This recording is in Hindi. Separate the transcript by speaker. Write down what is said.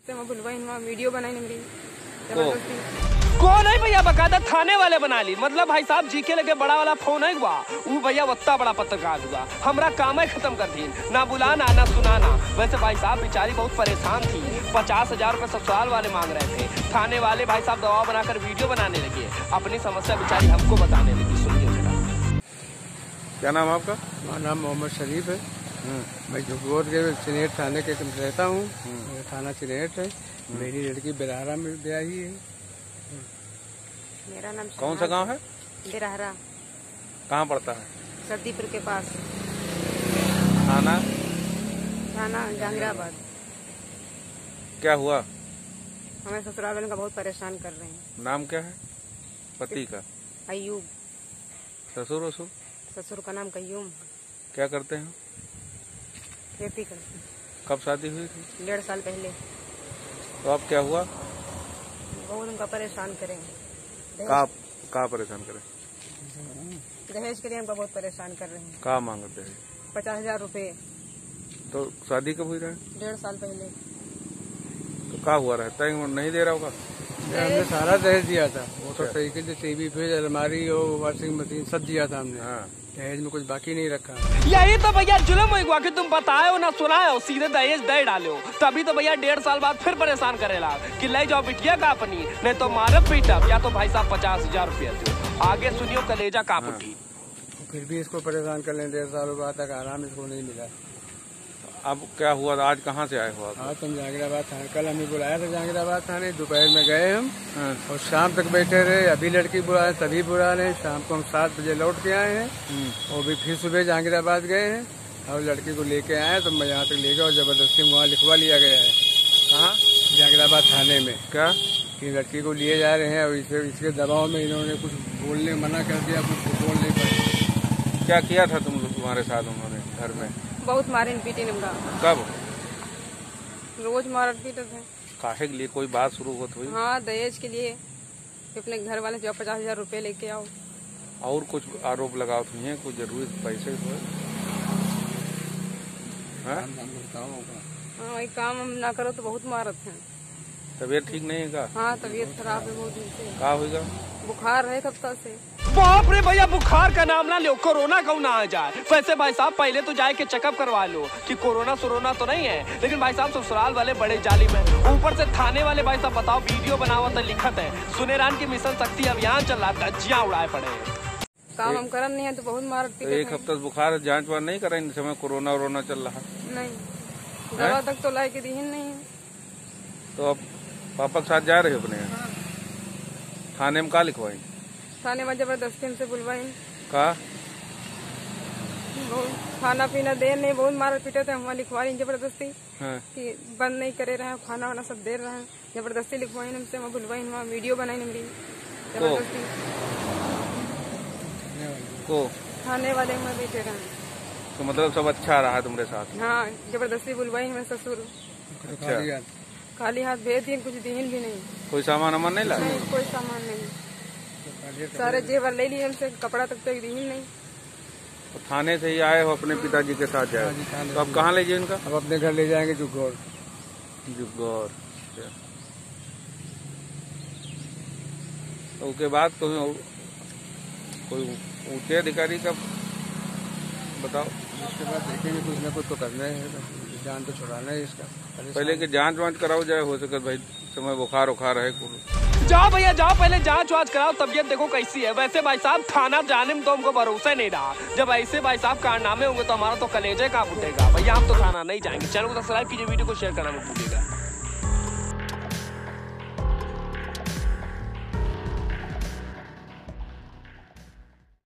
Speaker 1: वीडियो बनाई मेरी
Speaker 2: कौन है भैया? बकायदा थाने वाले बना ली। मतलब भाई साहब जी के लगे बड़ा वाला फोन है हुआ वो भैया उतना बड़ा पत्रकार हुआ। हमरा काम ही खत्म कर दी, ना बुलाना ना सुनाना। वैसे भाई साहब बेचारी बहुत परेशान थी, 50,000 रुपए ससुराल वाले मांग रहे थे। थाने वाले भाई साहब दबाव बनाकर वीडियो बनाने लगे, अपनी समस्या बेचारी हमको बताने लगी। सुनिए जरा।
Speaker 3: क्या नाम आपका?
Speaker 4: मेरा नाम मोहम्मद शरीफ है। मैं झुकगोर के चिनेट थाने के रहता हूँ। थाना चिनेट है। मेरी लड़की बिराहरा में ब्याही है।
Speaker 1: मेरा नाम
Speaker 3: कौन सा गांव है?
Speaker 1: बिराहरा।
Speaker 3: कहाँ पड़ता है?
Speaker 1: सदीपुर के पास।
Speaker 3: थाना
Speaker 1: जहांगीराबाद।
Speaker 3: क्या हुआ?
Speaker 1: हमें ससुराल वालों का बहुत परेशान कर रहे हैं।
Speaker 3: नाम क्या है पति का?
Speaker 1: अयूब।
Speaker 3: ससुर
Speaker 1: ससुर का नाम कयूम।
Speaker 3: क्या करते हैं?
Speaker 1: खेती करते हैं।
Speaker 3: कब शादी हुई थी?
Speaker 1: 1.5 साल पहले।
Speaker 3: तो अब क्या हुआ?
Speaker 1: बहुत उनका परेशान करेंगे।
Speaker 3: कहाँ परेशान करें?
Speaker 1: दहेज के लिए हमको बहुत परेशान कर रहे हैं।
Speaker 3: कहाँ मांगते हैं?
Speaker 1: 50,000 रुपए।
Speaker 3: तो शादी कब हुई रहे?
Speaker 1: 1.5 साल पहले।
Speaker 3: तो क्या हुआ रहता है नहीं दे रहा होगा?
Speaker 4: हमने सारा दहेज दिया था। मोटरसाइकिल, टीवी, फ्रिज, अलमारी और वॉशिंग मशीन सब दिया था हमने।
Speaker 3: हाँ।
Speaker 4: दहेज में कुछ बाकी नहीं रखा।
Speaker 2: यही तो भैया जुल्म हुआ कि तुम बताए हो ना सुनाए हो, सीधे दहेज दे डाले हो। तभी तो भैया 1.5 साल बाद फिर परेशान करेला कि ले जाओ बिटिया का अपनी, नहीं तो मारब पीटब, या तो भाई साहब 50,000 रुपया दो। आगे सुनियो कलेजा कांप उठी।
Speaker 4: फिर भी इसको परेशान कर लें। 1.5 साल बाद तक आराम इसको नहीं मिला।
Speaker 3: अब क्या हुआ? आज कहाँ से आए हो आप?
Speaker 4: आज तुम जहांगीराबाद थाने, कल हमें बुलाया था जहांगीराबाद थाने। दोपहर में गए हम और शाम तक बैठे रहे। अभी लड़की बुलाए तभी बुला रहे। शाम को हम 7 बजे लौट के आए हैं और भी फिर सुबह जहांगीराबाद गए हैं और लड़की को लेके आए। तो मैं यहाँ तक ले गया और जबरदस्ती वहाँ लिखवा लिया गया है।
Speaker 3: कहाँ?
Speaker 4: जहांगीराबाद थाने में।
Speaker 3: क्या
Speaker 4: कि लड़की को लिए जा रहे हैं और इसके दबाव में इन्होंने कुछ बोलने मना कर दिया, कुछ बोल नहीं पाए।
Speaker 3: क्या किया था तुम्हारे साथ उन्होंने घर में?
Speaker 1: बहुत मारे पीटे हमका।
Speaker 3: कब?
Speaker 1: रोज मारत पीटते थे।
Speaker 3: काहे के लिए? कोई बात शुरू होती हुई?
Speaker 1: हाँ, दहेज के लिए अपने घर वाले जो 50,000 रुपए लेके आओ।
Speaker 3: और कुछ आरोप लगाओ तो नहीं है? कुछ जरूरी पैसे को? हाँ,
Speaker 1: वही काम हम ना करो तो बहुत मारत हैं।
Speaker 3: तबीयत ठीक नहीं है का?
Speaker 1: हाँ, तबीयत खराब है बहुत दिन से।
Speaker 3: क्या होगा?
Speaker 1: बुखार है हफ्ता से।
Speaker 2: बाप रे भैया, बुखार का नाम ना लो, कोरोना क्यों ना आ जाए। वैसे भाई साहब पहले तो जाए के चेकअप करवा लो कि कोरोना सोरोना तो नहीं है। लेकिन भाई साहब ससुराल वाले बड़े जालिम है, ऊपर से थाने वाले भाई साहब बताओ वीडियो बनावा था, लिखत है सुनेरान की मिशन शक्ति अभियान चल रहा था, धज्जियां उड़ाए पड़े।
Speaker 1: काम हम करन नहीं है तो बहुत मारत
Speaker 3: तो
Speaker 1: पीटते।
Speaker 3: एक हफ्ता बुखार जांच वाच नहीं कराई? समय कोरोना वोरोना चल रहा?
Speaker 1: नहीं, दवा तक तो ला के दी नहीं है।
Speaker 3: तो अब पापा के साथ जा रहे हो अपने? थाने में क्या लिखवाई?
Speaker 1: थाने में जबरदस्ती हमसे बुलवाई।
Speaker 3: का?
Speaker 1: बहुत खाना पीना दे नहीं, बहुत मार पीटे थे। हम लिखवाई जबरदस्ती।
Speaker 3: हाँ।
Speaker 1: कि बंद नहीं करे रहे, खाना वाना सब दे रहे हैं। जबरदस्ती लिखवाई हमसे, मैं बुलवाई, वहाँ वीडियो बनाई मेरी जबरदस्ती
Speaker 3: को
Speaker 1: थाने वाले में बैठे रहे।
Speaker 3: तो मतलब सब अच्छा रहा तुम्हारे साथ?
Speaker 1: हाँ, जबरदस्ती बुलवाई हमें ससुर।
Speaker 3: अच्छा।
Speaker 1: खाली हाथ भेज दिए, कुछ दीन भी नहीं।
Speaker 3: कोई सामान वामान नहीं ला?
Speaker 1: नहीं, कोई सामान नहीं। सारे जेवर ले लिए हमसे, कपड़ा तक दीन नहीं।
Speaker 3: तो थाने से ही आए हो अपने पिताजी के साथ जाए? तो अब कहाँ ले जाए इनका?
Speaker 4: अब अपने घर ले जाएंगे जुगौर।
Speaker 3: तो उसके बाद तुम्हें कोई ऊंचे अधिकारी का बताओ?
Speaker 4: उसके बाद देखेंगे, कुछ न कुछ तो करना है, जान तो छुड़ाना है इसका।
Speaker 3: पहले कि जांच वांच कराओ जाए, हो सके भाई समय बुखार उखार है।
Speaker 2: जाओ भैया जाओ, पहले जांच वाच कराओ, तबियत देखो कैसी है। वैसे भाई साहब थाना जाने में तो हमको भरोसा नहीं रहा। जब ऐसे भाई साहब कारनामे होंगे तो हमारा तो कलेजे कहाँ फूटेगा। भैया हम तो थाना नहीं जाएंगे। चैनल को सब्सक्राइब कीजिए, वीडियो को शेयर करना मत भूलिएगा।